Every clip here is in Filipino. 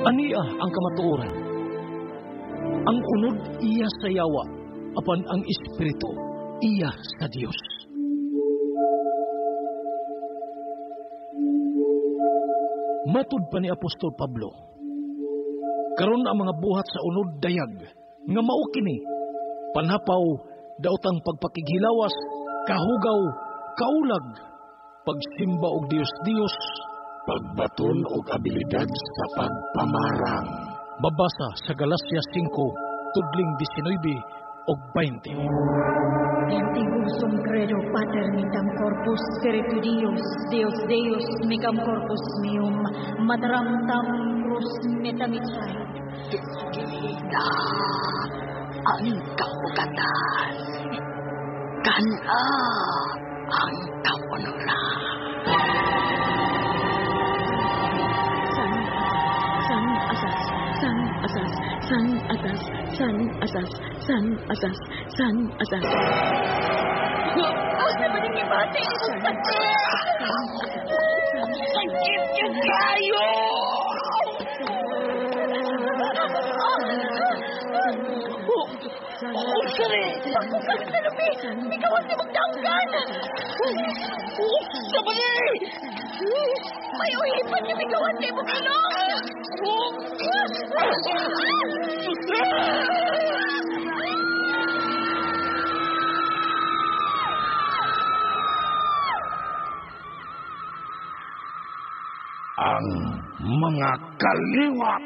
Ania ang kamatuoran. Ang unod iya sa yawa, apan ang espiritu iya sa Dios. Matud pa ni Apostol Pablo, karon ang mga buhat sa unod dayag, nga mao kini, panhapaw, daotang pagpakighilawas, kahugaw, kaulag, pagsimba og Dios-Dios, pagbaton og abilidad sa pagpamarang. Babasa sa Galacia 5, tudling 19 og 20. Intigusum credo paternitam corpus spiritu Deus Deus mecam corpus meum, materam tam crus metamitsai. Kita ang kaugatan, kana ang kaunuran. San asas. Asa ba din ibate? Sakit niya kayo! Sari! Pagkukan sa lupi! Ikaw ang magdanggan! Sabali! May uhipan niya ikaw ang magdanggan! Ang mga kaliwat.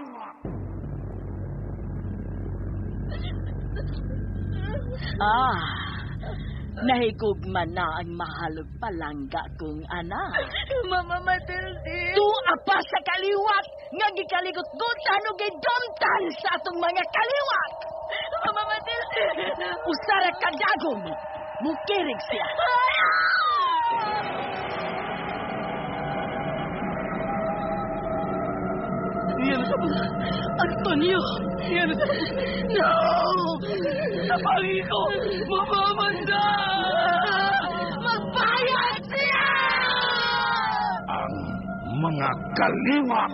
Nahigugman na ang mahalog palangga kong anak. Mama Matilde! Tuapa sa kaliwat nga gikaligot-gutan o gidumtan sa atong mga kaliwat. Mama Matilde! Usara kadagom, mukirig siya. Yan sa mga Antonio! Yan sa mga... No! Napangi ko! Mamamanda! Magbayad siya! Ang mga kaliwat.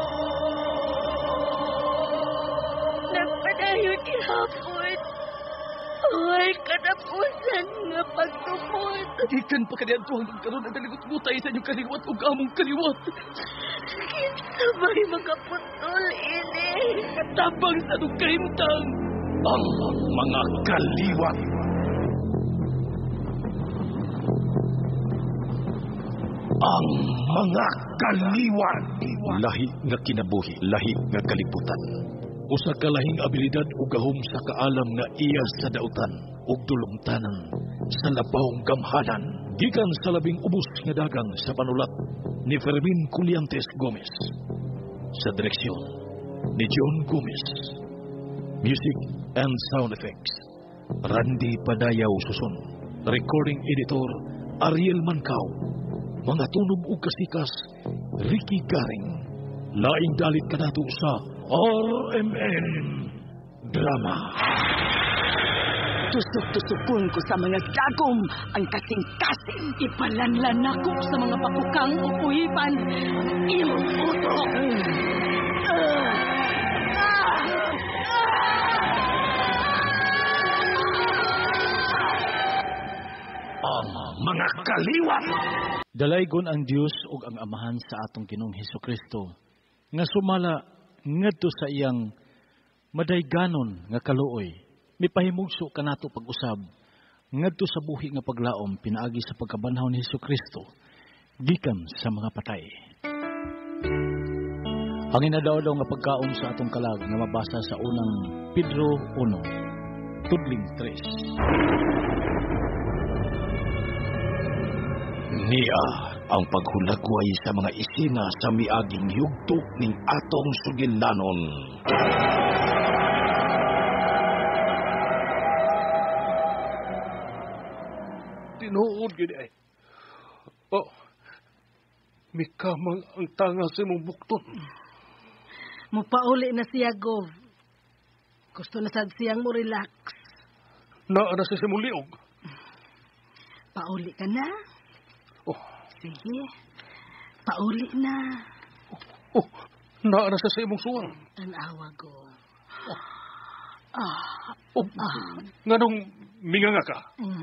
Nagpadayon ihapon. Ay, katapusan nga pagtupod. Ikan pa kaniyan to hanggang karon ang kaligot-gutay sa inyong kaliwat o among kaliwat. Sabay makaputol, ini. Tabang sa nukahintang. Ang mga kaliwat. Ang mga kaliwat. Lahi nga kinabuhi, lahi nga kalibutan. Usa ka lahing abilidad ug gahom sa kaalam nga iya sa dautan ug dulumtanan sa labawng gamhanan gikan sa labing ubos nga dagang sa panulat ni Fermin Culliantes Gomez, sa direksyon ni John Gomez, music and sound effects Randy Padayaw Suson, recording editor Ariel Mancao, mga tunog ug kasikas Ricky Garing. Laing dalit kanato sa RMN Drama. Tusok-tusukon ko sa mga dagom ang kasing-kasing. Ipalanlan ako sa mga pakukang upuhipan. Iyong utok. Ang mga kaliwat. Dalaygon ang Dios ug ang Amahan sa atong Ginoong Hesukristo nga sumala ngadto sa iyang madayganon nga kaluoy. Mipahimugso kanato pag-usab ngadto sa buhi nga paglaom pinaagi sa pagkabanhaw ni Hesukristo gikan sa mga patay. Ang inadaw-daw nga pagkaom sa atong kalag nga mabasa sa unang Pedro 1, tudling 3. Niya ang paghulagway sa mga isina sa miaging yugtok ning atong sugilanon. Tinuod gid ay. Oh. Mikamang ang tanga sa imong bukton. Mupauli na siya, Gov. Gusto na sad siyang mo relax. Naa na siya sa imong liog. Pauli ka na. Oh. Sige. Pauli na. Oh. Naa na sa imong suwang. Tanawa ko. Oh, nganong minganga ka?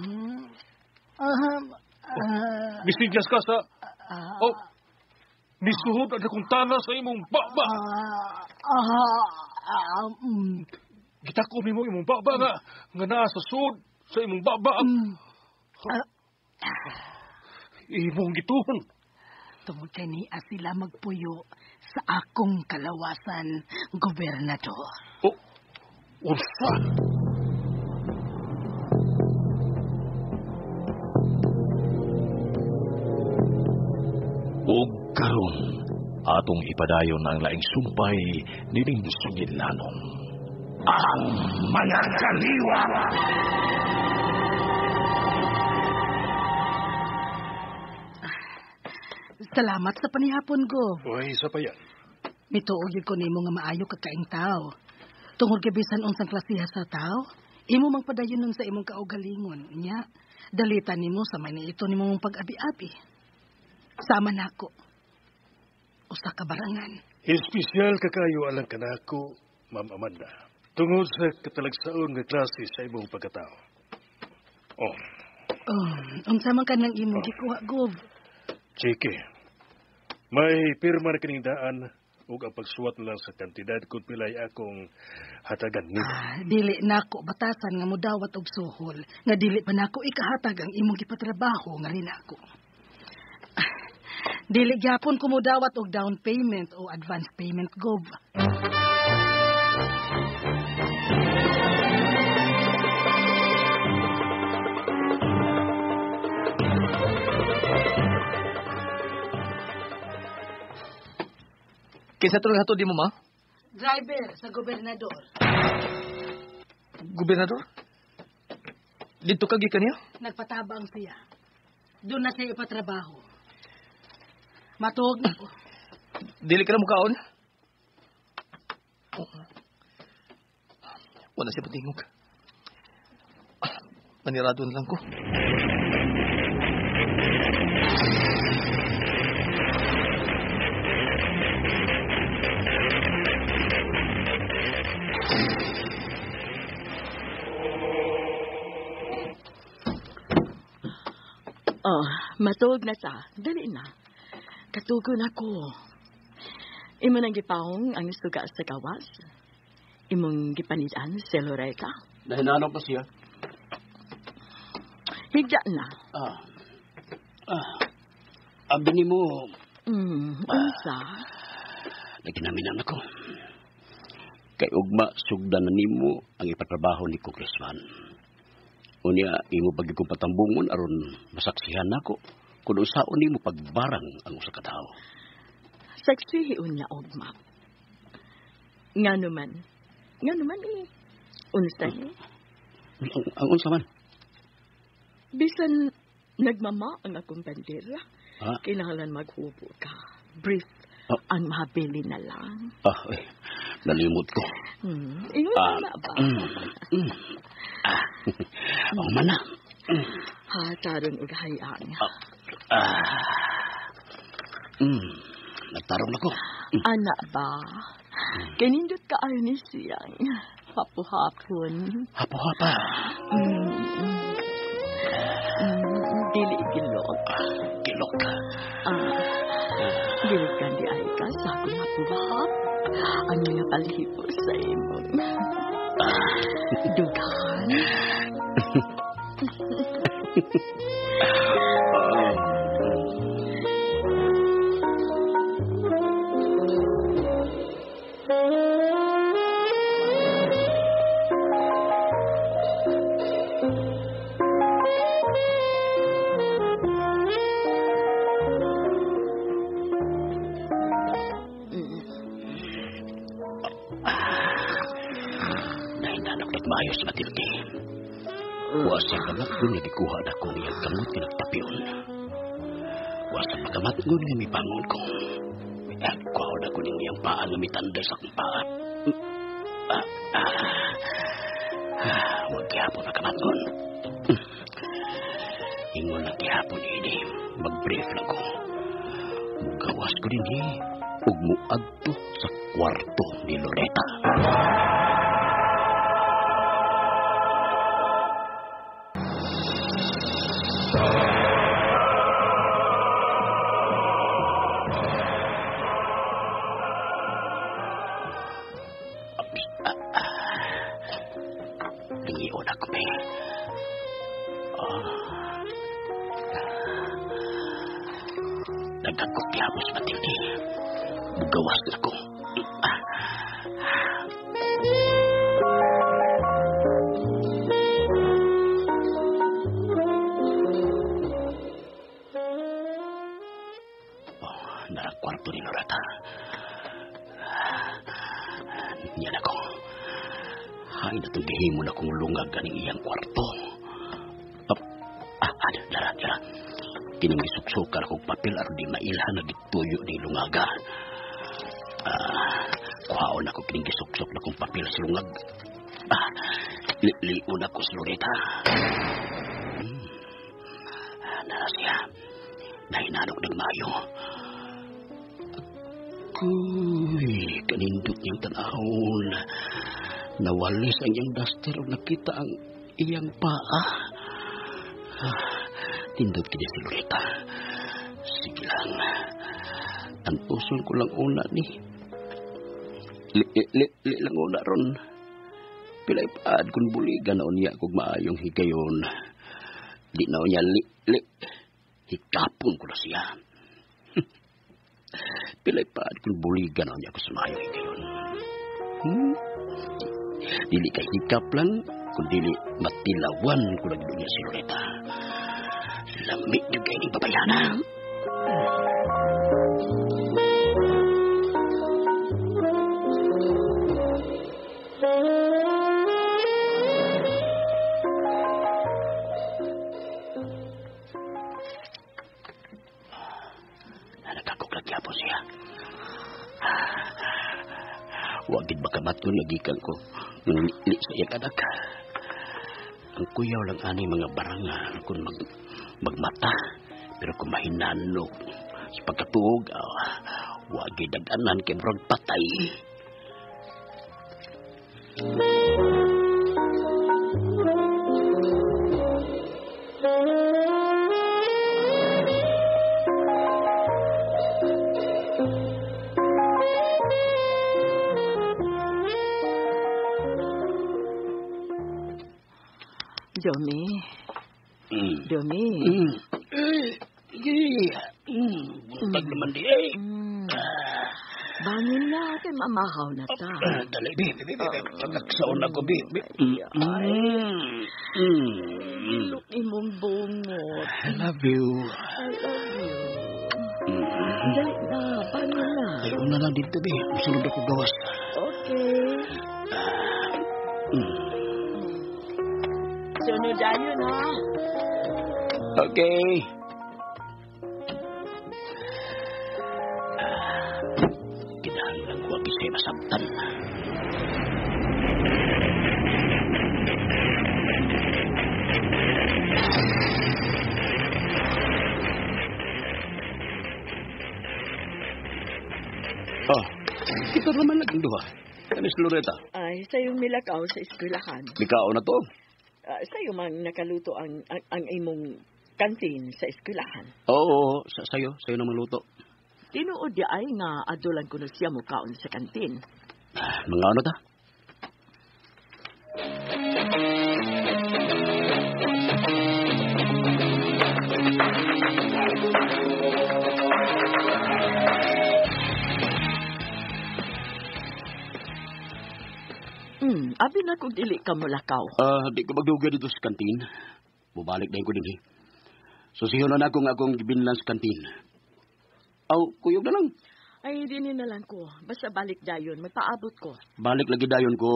Misiglas ka sa... Oh, misuhod ang akong tana sa imong baba. Gitako nimo imong baba nga naa sa sud sa imong baba. Imong gituhon. Tungod kay niya sila magpuyo sa akong kalawasan, gobernador. Oh, unsa? Ug karon atong ipadayon ang laing sumpay nining sugidlanon. Ang mga kaliwa. Salamat sa panihapon, Gov. Uy, isa pa yan. Mituog yun ko nimo nga maayo kakaing tao. Tungod kay bisan unsang klasiha sa tao, imo mang padayon nun sa imong kaugalingon. Nya, dalitan nimo sa may ito nimo mong pag-abi-abi. Sama nako. Usa ka barangan. Espesyal kakayo alang kanako, Ma'am Amanda. Tungod sa katalagsaon nga klase sa imong pagkatao. Oh, Unsa man kanang imong gikuha, Gov? Chike. May pirma na kining daan ug ang pagsuwat na lang sa kantidad kung pilay akong hatagan nimo. Dili nako batasan nga mudawat og suhol, nga dili pa nako ikahatag ang imong gipatrabaho nga linako. Dili gyapon ko mudawat og down payment o advance payment, Gov. Kisa tuloy hato di mo, ma? Driver sa gobernador. Gobernador? Dito ka gikan niya? Nagpatabang siya. Doon na siya ipatrabaho. Matuog na ko. Dili ka na mukaon? Wala siya patingog. Maniradon lang ko. Matuog na sa. Dali na. Katugon ako. Imo nang gipahong ang suga sa gawas. Imong gipanidan sa Loretta. Nahinanong pa siya. Higda na. Abi ni mo. Unsa? Naginaminan ako. Kay ugma sugdan na nimo ang ipatrabaho ni Congressman. Unya imo pag kong patambungon aron masaksihan nako kun usaon nimo pagbarang ang usa ka tawo. Saksihi unya ugma. Ngano man unsa ni? Ang unsa man? Bisan nagmama ang akong bandera. Ha? Kinahanglan maghubo ka. Brief ang mabili na lang. Nalimot ko. Ingon na ba? Ang mana. Taron og hayang. Nagtarong ako. Ana ba? Kinindot ka ayo ni siyang. Hapo-hapon. Hapo-hapa. Dili gilok. Gilok ka. Dili ka di ay ka sa akong hapo-hap. Ano nga palhipo sa imong. Dughan. Maayos matilti. Wasa kamatgon nga gikuha na ko niyang kamot kinagtapion. Wasa pagkamatgon nga mibangon ko. Kuha na ko niyang paan nga mitanda sa akong paa. Huwag kihapon na kamatgon. Ingon na kihapon ini. Mag-brief lang ko. Gawas ko din ug muadto sa kwarto ni Loretta. Lingiyon ako, be. Nagkakot yapos matindi. Bugawas na ko. Kwarto ni Loretta. Yan ako. Hay na itong gihimon akong lungag ganing iyang kwarto. Dara. Kining gisuksukar akong papel aron di mailhan na dituyo ni lungaga. Kuhaon ako kining gisuksok na kong papel sa lungag. Liun ako si Loretta. Nara siya. Nahinanok nagmayo. Uy, kanindot niyang tanahon. Nawalis ang iyang duster o nakita ang iyang paa. Tindot kini si Loretta. Sige lang. Antuson ko lang una ni. Li lang una ron. Pilay paad kung buligan na unya kung maayong higayon. Di na unya li. Hikapon ko na siya. Pilay paad kung buligan na unya ko sa maayong higayon. Dili kay hikap lang, kundi matilawan ko na niya si Loretta. Lamig niyo kayo ni babayana. Nagkakuklag po siya. Wagid makamaton nagikan ko. Li sa iyang anak. Ang kuyaw lang anay mga barangan kung magmata. Pero kung mahinanok sa pagkatuog, wagid daganan kay brod patay. Jomi. Buntag naman di. Bangon na, kay mamahaw na ta. Dali, bi. Pagkaksaon ako, bi. Look imong bungot. I love you. Dali na, bangon na. Ayaw na lang dito, bi. Masunod ako gawas. Okay. Sunod tayo na. Okay. Kinahan lang ko ang isa'y masabtan. Ito naman naging duha. Kami si Loretta. Ay, sa'yo milakaw sa eskwelahan. Mikao na to. Sa'yo mang nakaluto ang imong kantin sa eskwelahan. Oo, sa'yo naman luto. Tinuod di ay nga adulan ko na siya mukaon sa kantin. Mga ano ta? Abi na kung dili ka mulakaw. Di ko magdugay dito sa kantin. Bubalik na ko din eh. So siyo na akong gibinlan sa kantin. Kuyog na lang. Ay, dinin na lang ko. Basta balik dayon, magpaabot ko. Balik lagi dayon ko.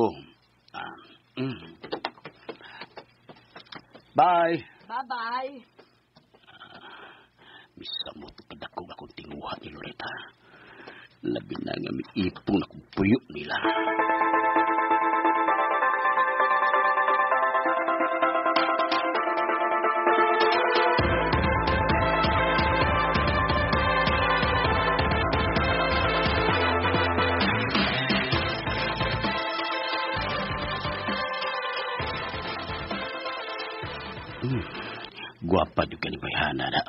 Bye. Bye-bye. Misa mo ito kadakong akong tinguha ni Loretta. Labi na nga may ipong akong puyo nila. Guwapa juga ni bayhana na.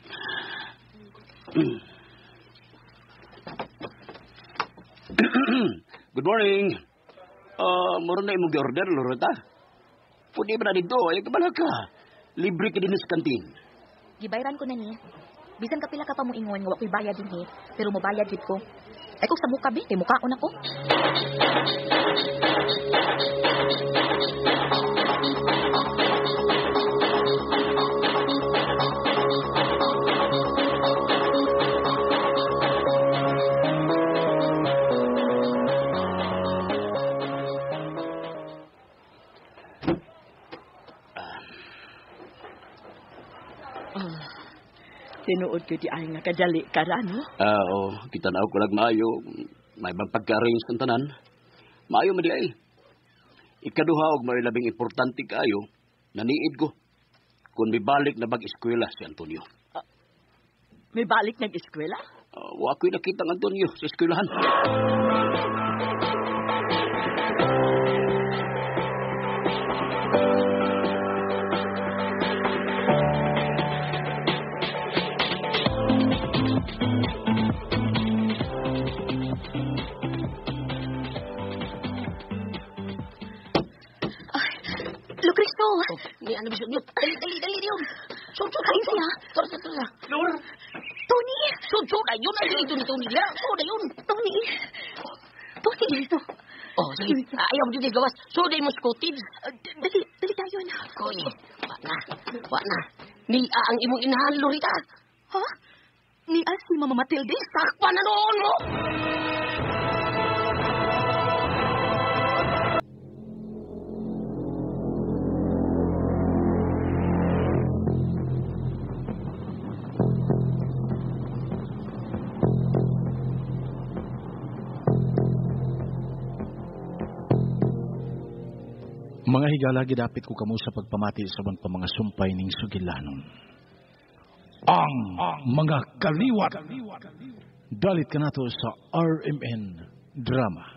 Good morning. Moro na imong gi-order, Loretta. Pwede ba na dito? Ay, kabala ka. Libre ka din sa kantin. Gibayran ko na ni. Bisan kapila ka pa mo ingon nga wa ko'y bayad din pero mobayad gid ko. Ay kung sa muka bi, kay mukaon ako. Tinuod ko di ay nga kadali ka ra, no? Oo. Kita na ako maayo. May bang pagka-arrange ng tanan. Maayo mo di ay. Ikaduha og may labing importante kaayo, naniid ko. Kung may balik na bag-eskwela si Antonio. May balik nag-eskwela? Wa ko'y nakita ng Antonio sa eskwelahan. Cristo! Ni ano bisog niyo? Dali yun! Sud kayo siya! Tora! Lor! Tony! Sud na yun! Ay, dito ni Tony! Sud na yun! Tony! Dito! Oh, sige. Ayaw mo dito gawas. Sud na yung muskotid. Dali tayo na. Koy, wa na. Ni ang imong inahan, Lorita. Ha? Ni si Mama Matilde? Sakpa na noon mo! Mga higala gidapit ko kamo sa pagpamati sa mga mga sumpay ning sugilanon. Ang mga kaliwat. Dalit ka nato sa RMN Drama.